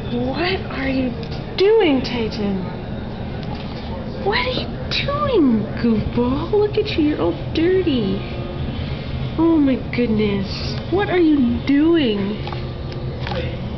What are you doing, Titan? What are you doing, goofball? Look at you, you're all dirty. Oh my goodness. What are you doing?